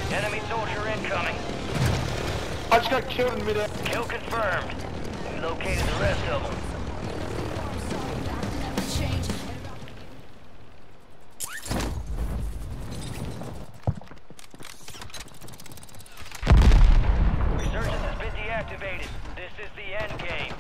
Enemy soldier incoming. I just got killed in midair. Kill confirmed. We located the rest of them. Resurgence has been deactivated. This is the end game.